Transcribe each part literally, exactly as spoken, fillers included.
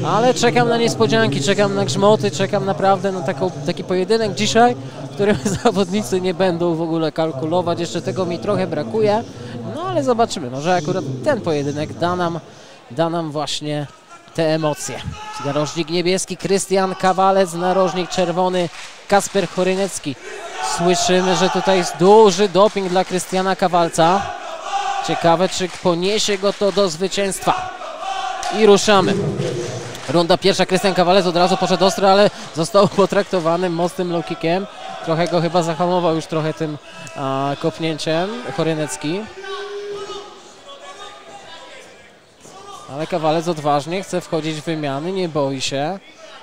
Ale czekam na niespodzianki, czekam na grzmoty, czekam naprawdę na taką, taki pojedynek dzisiaj, w którym zawodnicy nie będą w ogóle kalkulować. Jeszcze tego mi trochę brakuje, no ale zobaczymy. Może akurat ten pojedynek da nam, da nam właśnie te emocje. Narożnik niebieski Krystian Kawalec, narożnik czerwony Kasper Chorynecki. Słyszymy, że tutaj jest duży doping dla Krystiana Kawalca. Ciekawe, czy poniesie go to do zwycięstwa. I ruszamy. Runda pierwsza, Krystian Kawalec od razu poszedł ostro, ale został potraktowany mocnym low kickiem. Trochę go chyba zahamował już trochę tym a, kopnięciem Chorynecki. Ale Kawalec odważnie chce wchodzić w wymiany, nie boi się.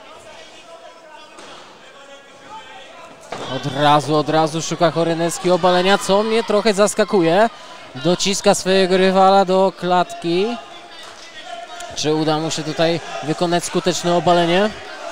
Od razu, od razu szuka Chorynecki obalenia, co mnie trochę zaskakuje. Dociska swojego rywala do klatki. Czy uda mu się tutaj wykonać skuteczne obalenie?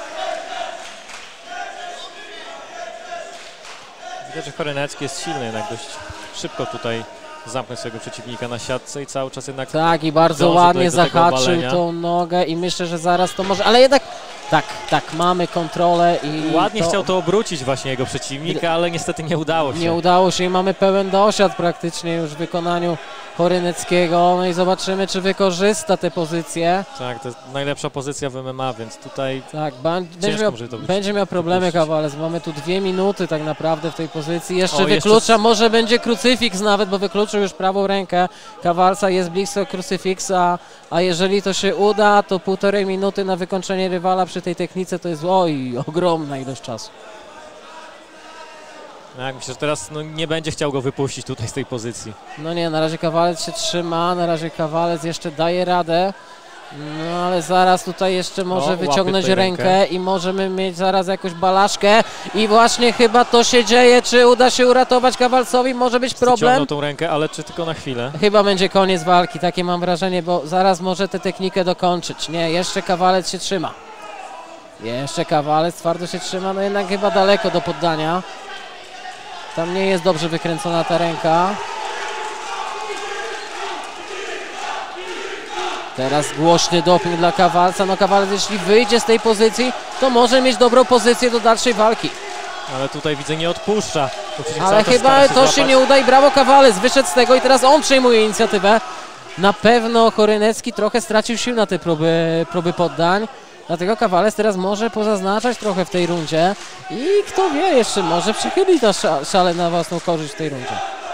Widać, że Chorynecki jest silny, jednak dość szybko tutaj zamknął swojego przeciwnika na siatce i cały czas jednak... Tak, i bardzo ładnie zahaczył tą nogę i myślę, że zaraz to może... Ale jednak... Tak, tak, mamy kontrolę i... Ładnie to... chciał to obrócić właśnie jego przeciwnika, ale niestety nie udało się. Nie udało się i mamy pełen dosiad praktycznie już w wykonaniu Choryneckiego. No i zobaczymy, czy wykorzysta tę pozycję. Tak, to jest najlepsza pozycja w M M A, więc tutaj tak, będzie miał, będzie miał problemy Kawalec. Mamy tu dwie minuty tak naprawdę w tej pozycji. Jeszcze o, wyklucza, jeszcze... może będzie krucyfiks nawet, bo wykluczył już prawą rękę Kawalca, jest blisko krucyfiksa, a jeżeli to się uda, to półtorej minuty na wykończenie rywala przy tej technice to jest oj, ogromna ilość czasu. Tak, myślę, że teraz no, nie będzie chciał go wypuścić tutaj z tej pozycji. No nie, na razie Kawalec się trzyma, na razie Kawalec jeszcze daje radę. No ale zaraz tutaj jeszcze może o, wyciągnąć rękę, rękę i możemy mieć zaraz jakąś balaszkę. I właśnie chyba to się dzieje. Czy uda się uratować Kawalcowi? Może być problem. Wyciągnął tą rękę, ale czy tylko na chwilę? Chyba będzie koniec walki, takie mam wrażenie, bo zaraz może tę technikę dokończyć. Nie, jeszcze Kawalec się trzyma. Jeszcze Kawalec twardo się trzyma, no jednak chyba daleko do poddania. Tam nie jest dobrze wykręcona ta ręka. Teraz głośny doping dla Kawalca. No Kawalec jeśli wyjdzie z tej pozycji, to może mieć dobrą pozycję do dalszej walki. Ale tutaj widzę nie odpuszcza. Ale chyba to się nie uda i brawo Kawalec. Wyszedł z tego i teraz on przejmuje inicjatywę. Na pewno Chorynecki trochę stracił sił na te próby, próby poddań. Dlatego Kawalec teraz może pozaznaczać trochę w tej rundzie i kto wie, jeszcze może przychylić na szale na własną korzyść w tej rundzie.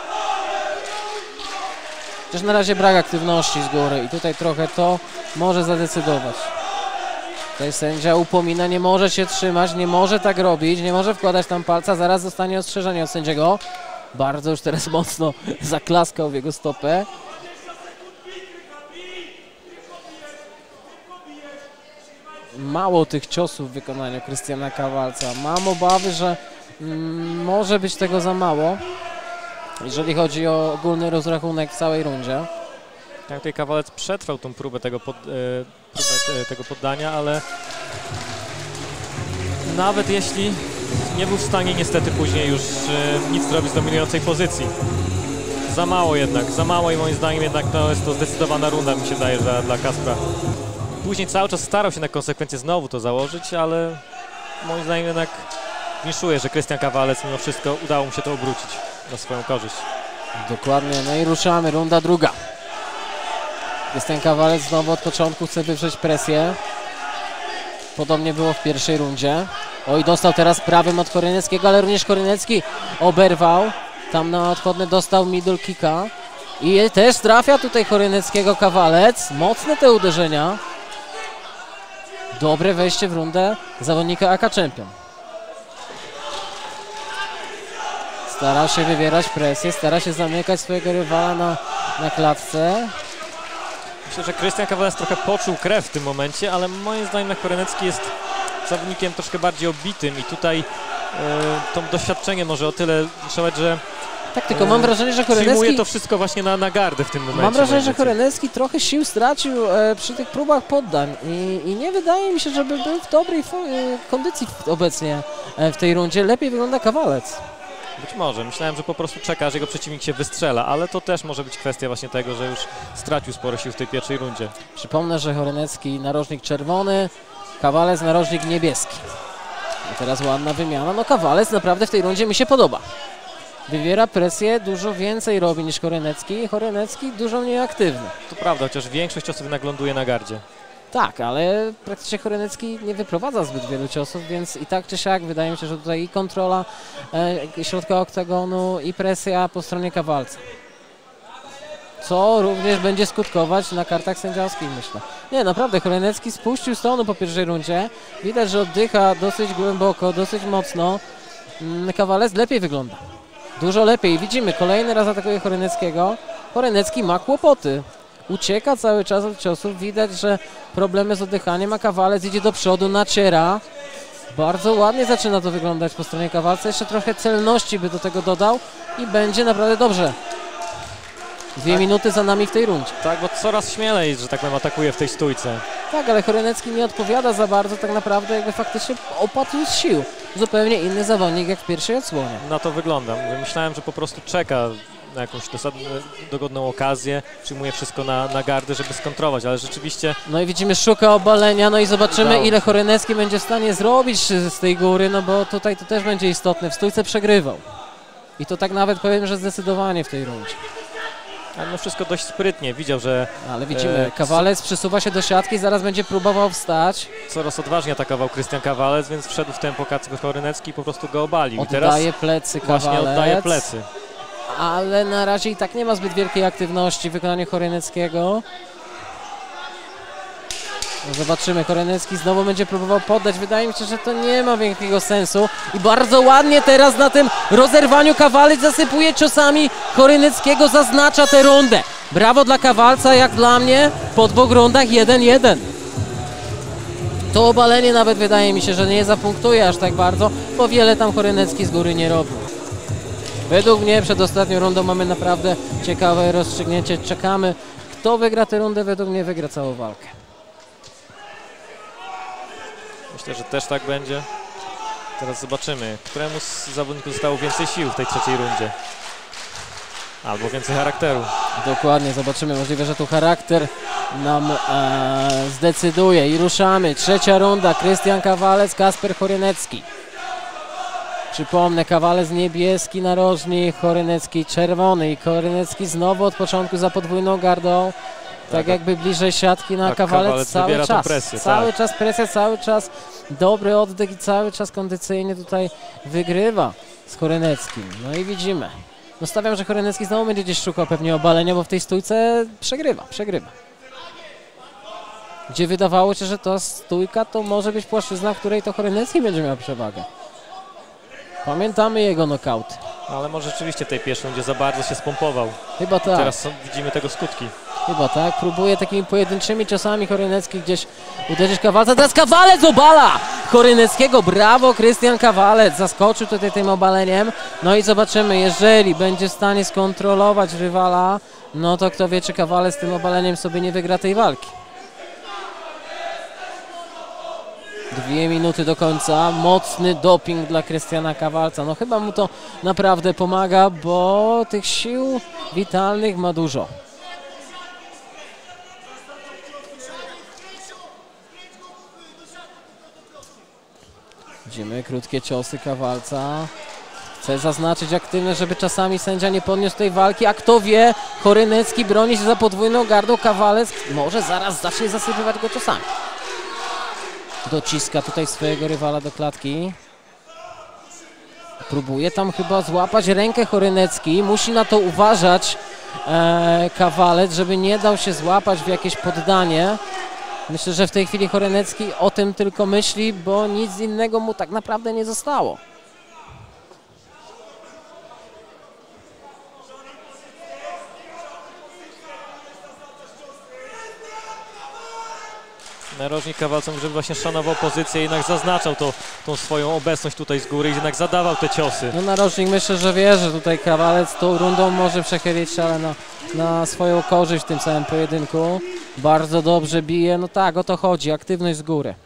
Chociaż na razie brak aktywności z góry i tutaj trochę to może zadecydować. Tutaj sędzia upomina, nie może się trzymać, nie może tak robić, nie może wkładać tam palca, zaraz zostanie ostrzeżenie od sędziego. Bardzo już teraz mocno zaklaskał w jego stopę. Mało tych ciosów w wykonaniu Krystiana Kawalca. Mam obawy, że mm, może być tego za mało, jeżeli chodzi o ogólny rozrachunek w całej rundzie. Tak, tutaj Kawalec przetrwał tą próbę tego, pod, e, próbę te, tego poddania, ale nawet jeśli nie był w stanie niestety później już e, nic zrobić z dominującej pozycji. Za mało jednak, za mało i moim zdaniem jednak to jest to zdecydowana runda, mi się daje, dla, dla Kaspra. Później cały czas starał się na konsekwencje znowu to założyć, ale moim zdaniem jednak wnioskuję, że Krystian Kawalec mimo wszystko udało mu się to obrócić na swoją korzyść. Dokładnie, no i ruszamy, runda druga. Krystian Kawalec znowu od początku chce wywrzeć presję. Podobnie było w pierwszej rundzie. Oj, dostał teraz prawym od Choryneckiego, ale również Chorynecki oberwał. Tam na odchodny dostał middle kicka. I też trafia tutaj Choryneckiego Kawalec. Mocne te uderzenia. Dobre wejście w rundę zawodnika A K Champion. Stara się wywierać presję, stara się zamykać swojego rywala na, na klatce. Myślę, że Krystian Kawalec trochę poczuł krew w tym momencie, ale moim zdaniem Chorynecki jest zawodnikiem troszkę bardziej obitym i tutaj e, to doświadczenie może o tyle trzymać, że tak, tylko mam wrażenie, że Chorynecki... Przyjmuje to wszystko właśnie na, na gardę w tym momencie. Mam wrażenie, że Chorynecki trochę sił stracił e, przy tych próbach poddań i, i nie wydaje mi się, żeby był w dobrej e, kondycji obecnie e, w tej rundzie. Lepiej wygląda Kawalec. Być może. Myślałem, że po prostu czeka, że jego przeciwnik się wystrzela, ale to też może być kwestia właśnie tego, że już stracił sporo sił w tej pierwszej rundzie. Przypomnę, że Chorynecki narożnik czerwony, Kawalec narożnik niebieski. I teraz ładna wymiana. No Kawalec naprawdę w tej rundzie mi się podoba. Wywiera presję, dużo więcej robi niż Chorynecki. Chorynecki dużo mniej aktywny. To prawda, chociaż większość ciosów jednak ląduje na gardzie. Tak, ale praktycznie Chorynecki nie wyprowadza zbyt wielu ciosów, więc i tak czy siak wydaje mi się, że tutaj i kontrola e, środka oktagonu, i presja po stronie Kawalca. Co również będzie skutkować na kartach sędziowskich, myślę. Nie, naprawdę, Chorynecki spuścił z tonu po pierwszej rundzie. Widać, że oddycha dosyć głęboko, dosyć mocno. Kawalec lepiej wygląda. Dużo lepiej. Widzimy, kolejny raz atakuje Choryneckiego. Chorynecki ma kłopoty. Ucieka cały czas od ciosów. Widać, że problemy z oddychaniem, a Kawalec idzie do przodu, naciera. Bardzo ładnie zaczyna to wyglądać po stronie Kawalca. Jeszcze trochę celności by do tego dodał i będzie naprawdę dobrze. Dwie tak. minuty za nami w tej rundzie. Tak, bo coraz śmielej, że tak powiem, atakuje w tej stójce. Tak, ale Chorynecki nie odpowiada za bardzo, tak naprawdę jakby faktycznie opadł z sił. Zupełnie inny zawodnik jak w pierwszej odsłonie. Na to wygląda. Myślałem, że po prostu czeka na jakąś dogodną okazję, przyjmuje wszystko na, na gardę, żeby skontrować, ale rzeczywiście... No i widzimy, szuka obalenia, no i zobaczymy, Udało. ile Chorynecki będzie w stanie zrobić z tej góry, no bo tutaj to też będzie istotne. W stójce przegrywał. I to tak nawet powiem, że zdecydowanie w tej rundzie. Ale no wszystko dość sprytnie, widział, że... Ale widzimy, Kawalec przesuwa się do siatki, zaraz będzie próbował wstać. Coraz odważniej atakował Krystian Kawalec, więc wszedł w tempo Kacper Chorynecki i po prostu go obalił. Oddaje I teraz plecy Kawalec. Właśnie oddaje plecy. Ale na razie i tak nie ma zbyt wielkiej aktywności w wykonaniu Choryneckiego. No zobaczymy, Chorynecki znowu będzie próbował poddać. Wydaje mi się, że to nie ma większego sensu. I bardzo ładnie teraz na tym rozerwaniu Kawalec zasypuje ciosami Choryneckiego, zaznacza tę rundę. Brawo dla Kawalca, jak dla mnie, po dwóch rundach jeden jeden. To obalenie nawet wydaje mi się, że nie zapunktuje aż tak bardzo, bo wiele tam Chorynecki z góry nie robił. Według mnie przed ostatnią rundą mamy naprawdę ciekawe rozstrzygnięcie. Czekamy, kto wygra tę rundę. Według mnie wygra całą walkę. Myślę, że też tak będzie. Teraz zobaczymy, któremu z zawodników zostało więcej sił w tej trzeciej rundzie. Albo więcej charakteru. Dokładnie, zobaczymy. Możliwe, że tu charakter nam e, zdecyduje. I ruszamy. Trzecia runda. Krystian Kawalec, Kacper Chorynecki. Przypomnę, Kawalec niebieski narożnik, Chorynecki czerwony. I Chorynecki znowu od początku za podwójną gardą. Tak jakby bliżej siatki na Kawalec, Kawalec cały czas. Presję, cały tak. czas presja, cały czas dobry oddech i cały czas kondycyjnie tutaj wygrywa z Choryneckim. No i widzimy. No stawiam, że Chorynecki znowu będzie gdzieś szukał pewnie obalenia, bo w tej stójce przegrywa, przegrywa. Gdzie wydawało się, że ta stójka to może być płaszczyzna, w której to Chorynecki będzie miał przewagę. Pamiętamy jego nokauty. Ale może rzeczywiście w tej pierwszej rundzie za bardzo się spompował. Chyba tak. Teraz są, widzimy tego skutki. Chyba tak. Próbuje takimi pojedynczymi ciosami Chorynecki gdzieś uderzyć Kawalca. Teraz Kawalec obala Choryneckiego. Brawo, Krystian Kawalec. Zaskoczył tutaj tym obaleniem. No i zobaczymy, jeżeli będzie w stanie skontrolować rywala, no to kto wie, czy Kawalec tym obaleniem sobie nie wygra tej walki. Dwie minuty do końca. Mocny doping dla Krystiana Kawalca. No chyba mu to naprawdę pomaga, bo tych sił witalnych ma dużo. Widzimy krótkie ciosy Kawalca. Chce zaznaczyć aktywność, żeby czasami sędzia nie podniósł tej walki, a kto wie, Chorynecki broni się za podwójną gardą, Kawalec może zaraz zacznie zasypywać go ciosami. Dociska tutaj swojego rywala do klatki. Próbuje tam chyba złapać rękę Chorynecki. Musi na to uważać e, Kawalec, żeby nie dał się złapać w jakieś poddanie. Myślę, że w tej chwili Chorynecki o tym tylko myśli, bo nic innego mu tak naprawdę nie zostało. Narożnik Kawalca mówi, żeby właśnie szanował pozycję, jednak zaznaczał to, tą swoją obecność tutaj z góry i jednak zadawał te ciosy. No narożnik myślę, że wie, że tutaj Kawalec tą rundą może przechylić się, ale na, na swoją korzyść w tym całym pojedynku. Bardzo dobrze bije, no tak, o to chodzi, aktywność z góry.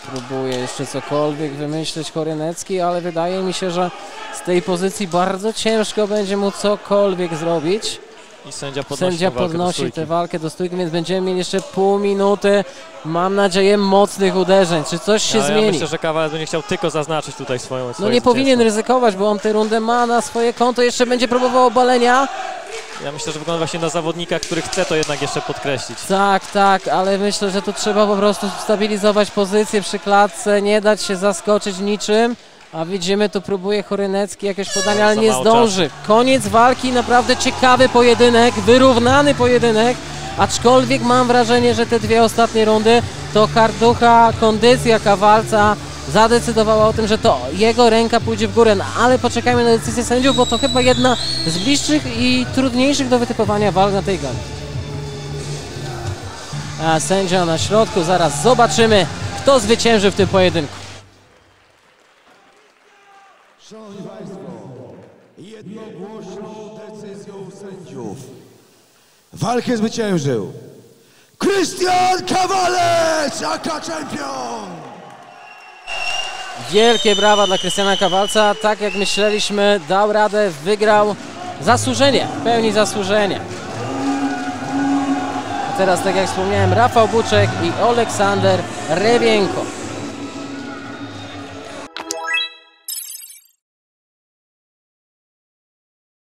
Próbuje jeszcze cokolwiek wymyślić Chorynecki, ale wydaje mi się, że z tej pozycji bardzo ciężko będzie mu cokolwiek zrobić. I sędzia podnosi, Sędzia tę walkę do podnosi stójki. tę walkę do stójki, więc będziemy mieli jeszcze pół minuty. Mam nadzieję mocnych uderzeń. Czy coś się Ale ja zmieni? myślę, że Kawalec będzie chciał tylko zaznaczyć tutaj swoją No swoje nie powinien zwycięstwo. ryzykować, bo on tę rundę ma na swoje konto. Jeszcze będzie próbował obalenia. Ja myślę, że wygląda właśnie na zawodnika, który chce to jednak jeszcze podkreślić. Tak, tak, ale myślę, że tu trzeba po prostu stabilizować pozycję przy klatce, nie dać się zaskoczyć niczym. A widzimy, tu próbuje Chorynecki jakieś podania, ale Za nie mało zdąży. Koniec walki, naprawdę ciekawy pojedynek, wyrównany pojedynek. Aczkolwiek mam wrażenie, że te dwie ostatnie rundy to harducha, kondycja Kawalca zadecydowała o tym, że to jego ręka pójdzie w górę. No, ale poczekajmy na decyzję sędziów, bo to chyba jedna z bliższych i trudniejszych do wytypowania walk na tej gali. A sędzia na środku, zaraz zobaczymy, kto zwycięży w tym pojedynku. Szanowni Państwo, jednogłośną decyzją sędziów walkę zwyciężył Krystian Kawalec, aka czempion! Wielkie brawa dla Krystiana Kawalca. Tak jak myśleliśmy, dał radę, wygrał zasłużenie, w pełni zasłużenia. A teraz, tak jak wspomniałem, Rafał Buczek i Aleksander Rewienko.